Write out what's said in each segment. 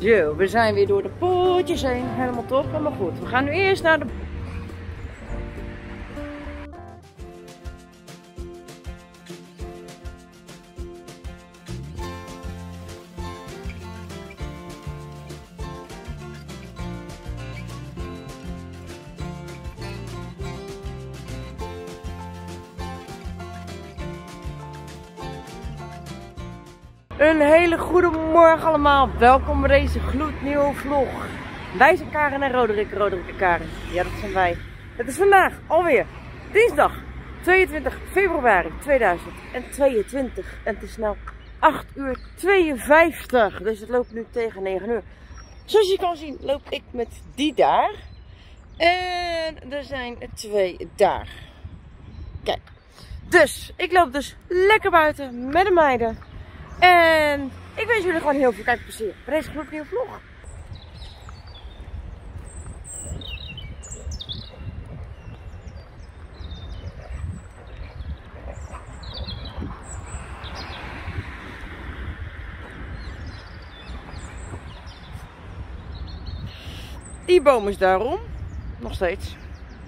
Zo, we zijn weer door de poortjes heen. Helemaal top, helemaal goed. We gaan nu eerst naar de... Een hele goede morgen allemaal. Welkom bij deze gloednieuwe vlog. Wij zijn Karen en Roderick en Karen. Ja, dat zijn wij. Het is vandaag alweer dinsdag 22 februari 2022. En het is nu 8:52. Dus het loopt nu tegen 9 uur. Zoals je kan zien loop ik met die daar. En er zijn 2 daar. Kijk. Dus ik loop dus lekker buiten met de meiden. En ik wens jullie gewoon heel veel kijkplezier bij deze gloednieuwe vlog. Die boom is daarom. Nog steeds.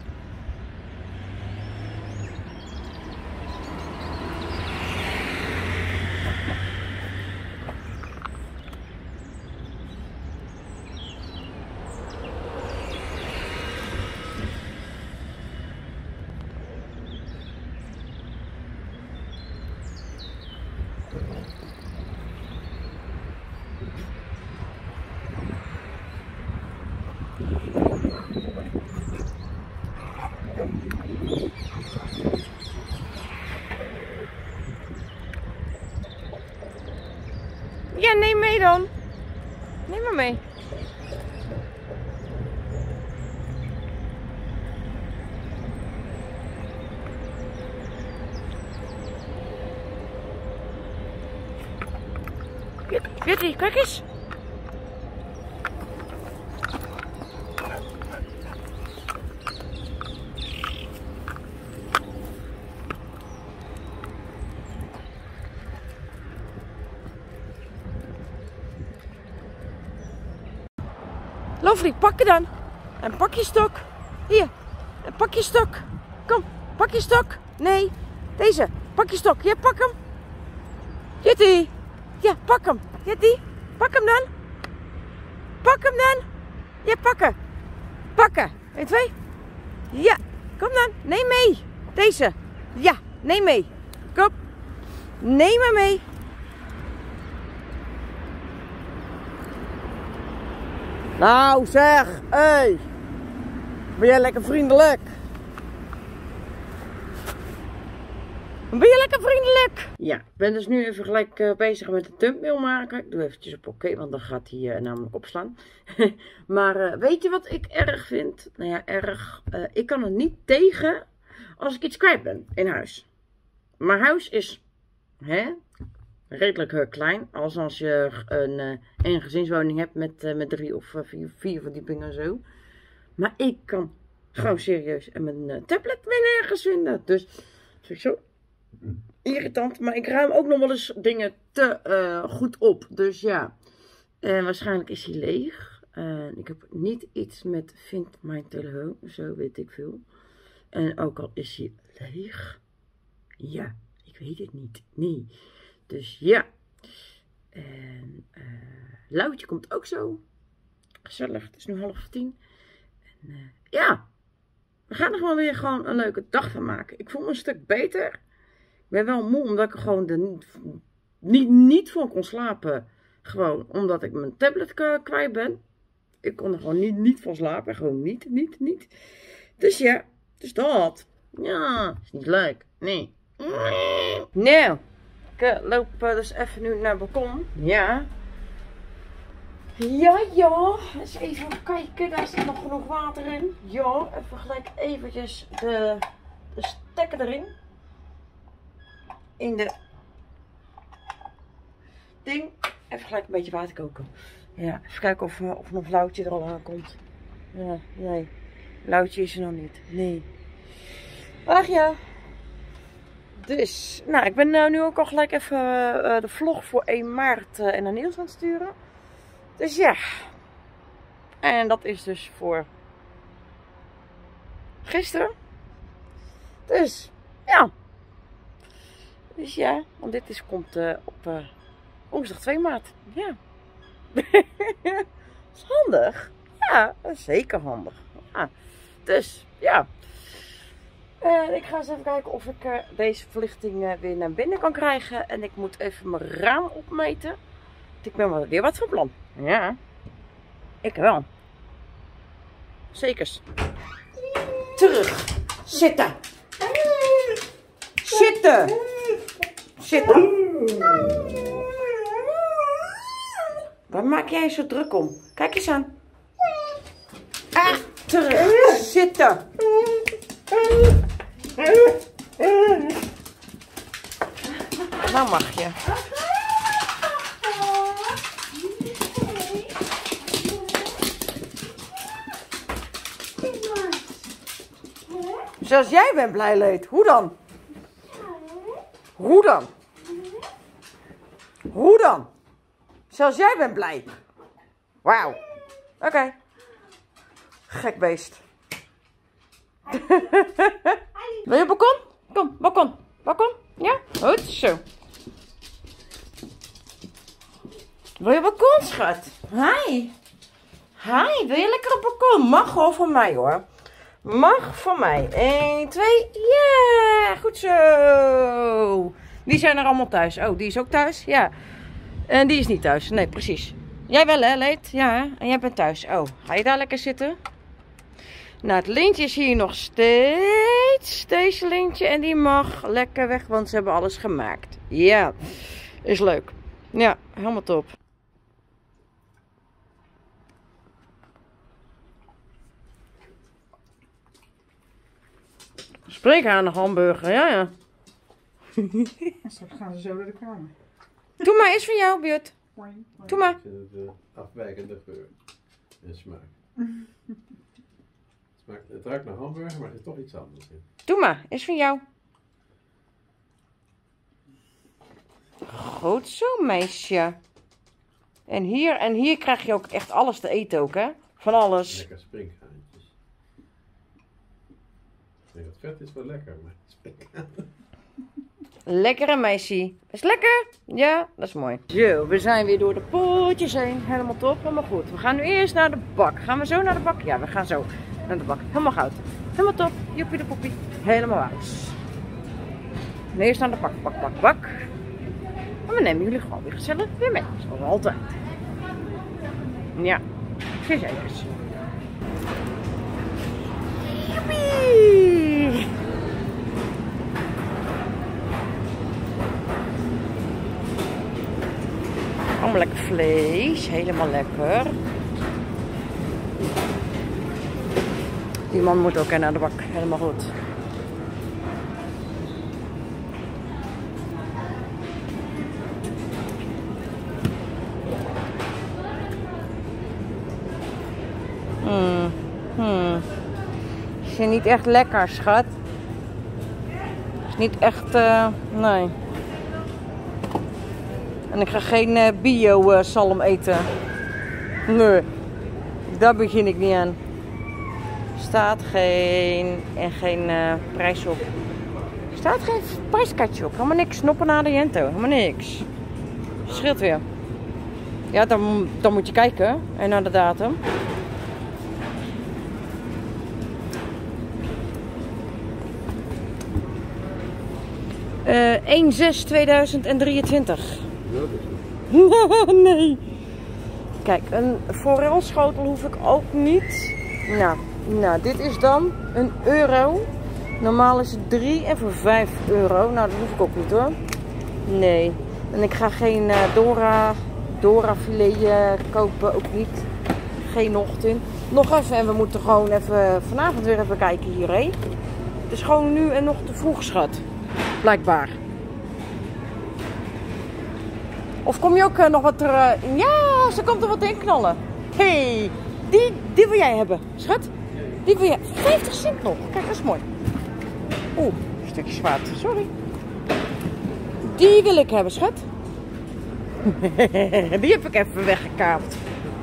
Ja, neem mee dan. Neem maar mee. Kitty, kijk eens. Lovely, pak je dan. En pak je stok. Hier. En pak je stok. Kom, pak je stok. Nee, deze. Pak je stok. Ja, pak hem. Kitty. Ja, pak hem. Kitty. Pak hem dan. Pak hem dan. Ja, pakken. Pakken. 1, 2. Ja, kom dan. Neem mee. Deze. Ja, neem mee. Kom. Neem maar mee. Nou zeg, hey. Ben jij lekker vriendelijk? Ben je lekker vriendelijk? Ja, ik ben dus nu even gelijk bezig met de thumbnail maken. Ik doe eventjes op oké, want dan gaat hij namelijk opslaan. Maar weet je wat ik erg vind? Nou ja, erg. Ik kan er niet tegen als ik iets kwijt ben in huis. Mijn huis is redelijk klein. Als je een gezinswoning hebt met 3 of 4 verdiepingen en zo. Maar ik kan gewoon serieus mijn tablet weer nergens vinden. Dus dat vind ik zo irritant. Maar ik ruim ook nog wel eens dingen te goed op. Dus ja. Waarschijnlijk is hij leeg. Ik heb niet iets met vind mijn telefoon. Zo weet ik veel. En ook al is hij leeg. Ja, ik weet het niet. Nee. Dus ja. En Loutje komt ook zo. Gezellig. Het is nu 9:30. En ja. We gaan er gewoon weer een leuke dag van maken. Ik voel me een stuk beter. Ik ben wel moe omdat ik er gewoon niet voor kon slapen. Gewoon omdat ik mijn tablet kwijt ben. Ik kon er gewoon niet van slapen. Gewoon niet. Dus ja. Dus dat. Ja. Is niet leuk. Nee. Nou. Ik loop dus even nu naar het balkon. Ja. Ja. Eens even kijken. Daar zit nog genoeg water in. Ja. Even gelijk eventjes de stekker erin. In de ding. Even gelijk een beetje water koken. Ja. Even kijken of nog Loutje er al aankomt. Ja. Nee. Loutje is er nog niet. Nee. Ach ja. Dus, nou, ik ben nu ook al gelijk even de vlog voor 1 maart naar Niels aan het sturen. Dus ja. En dat is dus voor gisteren. Dus ja. Dus ja, want dit komt op woensdag 2 maart. Ja. Is handig. Ja, zeker handig. Ja. Dus ja. Ik ga eens even kijken of ik deze verlichting weer naar binnen kan krijgen. En ik moet even mijn raam opmeten. Ik ben weer wat van plan. Ja. Ik wel. Zekers. Terug. Zitten. Zitten. Zitten. Waar maak jij zo druk om? Kijk eens aan. Terug. Zitten. Nou mag je. Zelfs jij bent blij, Leed. Hoe dan? Hoe dan? Hoe dan? Zelfs jij bent blij. Wauw. Oké. Gek beest. Wil je balkon? Kom, balkon. Balkon? Ja? Goed zo. Wil je balkon, schat? Hi. Hi, wil je lekker op balkon? Mag gewoon van mij, hoor. Mag van mij. 1, 2. Ja, goed zo. Die zijn er allemaal thuis. Oh, die is ook thuis? Ja. En die is niet thuis. Nee, precies. Jij wel, hè, Leed? Ja, en jij bent thuis. Oh, ga je daar lekker zitten? Nou, het lintje is hier nog steeds. Deze lintje. En die mag lekker weg, want ze hebben alles gemaakt. Ja, is leuk. Ja, helemaal top. Spreek aan de hamburger, ja, ja. Straks gaan ze zo naar de kamer. Doe maar, is van jou, Björn. Doe maar. Ik vind het afwijkende geur en smaak. Het ruikt naar hamburger, maar er is toch iets anders in. Doe maar, is van jou. Goed zo, meisje. En hier krijg je ook echt alles te eten ook, hè? Van alles. Lekker sprinkhaantjes. Nee, dat vet is wel lekker, maar sprinkhaantjes. Lekkere meisje. Is lekker? Ja, dat is mooi. Zo, we zijn weer door de poortjes heen. Helemaal top, helemaal goed. We gaan nu eerst naar de bak. Gaan we zo naar de bak? Ja, we gaan zo naar de bak. Helemaal goud. Helemaal top. Joepie de poepie. Helemaal oud. En eerst naar de bak. En we nemen jullie gewoon weer gezellig weer mee. Zoals altijd. Ja, zeker. Joepie! Allemaal lekker vlees, helemaal lekker. Die man moet ook naar de bak, helemaal goed. Is niet echt lekker, schat. Is niet echt, nee. En ik ga geen bio zalm eten. Nee, daar begin ik niet aan. Staat geen prijs op. Staat geen prijskaartje op. Helemaal niks. Noppenade Jento. Helemaal niks. Scheelt weer. Ja, dan moet je kijken. En naar de datum. Uh, 1/6/2023. Nee. Kijk, een forelschotel hoef ik ook niet. Nou, dit is dan €1. Normaal is het 3 en voor €5. Nou, dat hoef ik ook niet, hoor. Nee. En ik ga geen Dora filet kopen, ook niet. Geen ochtend. Nog even, en we moeten gewoon even vanavond weer even kijken hierheen. Het is gewoon nu en nog te vroeg, schat. Blijkbaar. Of kom je ook nog wat er... Ja, ze komt er wat in knallen. Hé, die wil jij hebben, schat. Die wil jij... 50 cent nog. Kijk, dat is mooi. Oeh, een stukje zwaard. Sorry. Die wil ik hebben, schat. Die heb ik even weggekaapt.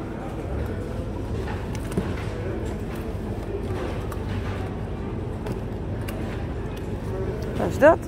Wat is dat?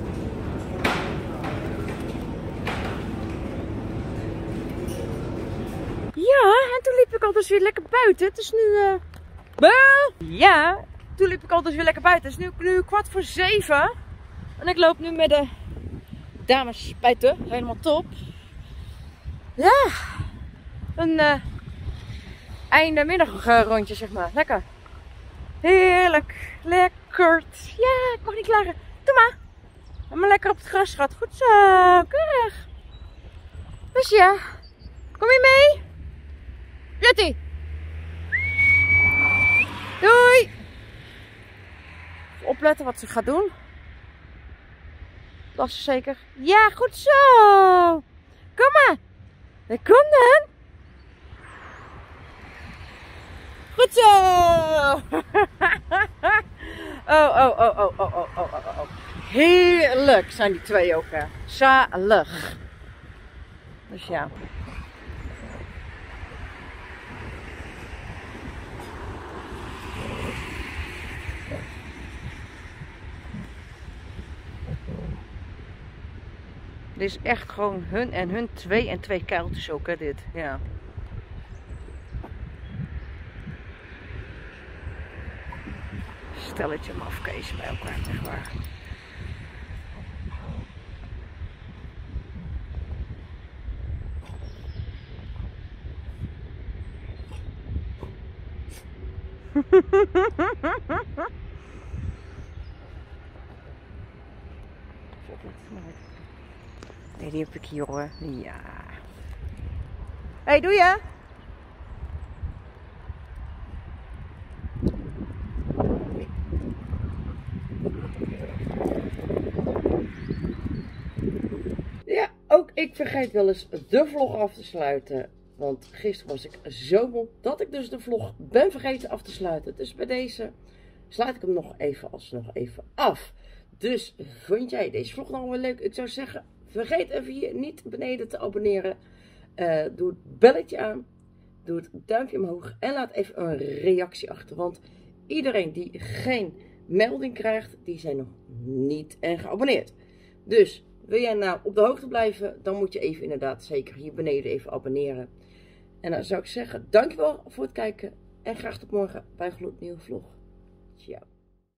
Ja, en toen liep ik al dus weer lekker buiten. Het is nu... Ja, toen liep ik al dus weer lekker buiten. Het is nu 6:15. En ik loop nu met de dames buiten. Helemaal top. Ja, een einde middag rondje zeg maar. Lekker. Heerlijk. Lekker. Ja, ik mag niet klagen. Doe maar. Helemaal lekker op het gras, schat. Goed zo. Keurig. Dus ja. Kom je mee? Juttie. Doei. Even opletten wat ze gaat doen. Dat is zeker. Ja, goed zo. Kom maar. Kom dan. Goed zo. Oh. Heerlijk zijn die twee ook. Zalig. Dus ja. Dit is echt gewoon hun en hun 2 en 2 kuiltjes ook, hè, dit. Ja. Stelletje mafkees bij elkaar, echt waar. Nee, die heb ik hier hoor. Ja. Hey, doe je? Ja, ook ik vergeet wel eens de vlog af te sluiten. Want gisteren was ik zo moe dat ik dus de vlog ben vergeten af te sluiten. Dus bij deze sluit ik hem nog even af. Dus vond jij deze vlog nog wel leuk? Ik zou zeggen, vergeet even hier niet beneden te abonneren. Doe het belletje aan. Doe het duimpje omhoog. En laat even een reactie achter. Want iedereen die geen melding krijgt, die zijn nog niet geabonneerd. Dus wil jij nou op de hoogte blijven, dan moet je even inderdaad zeker hier beneden even abonneren. En dan zou ik zeggen, dankjewel voor het kijken. En graag tot morgen bij een gloednieuwe vlog. Ciao.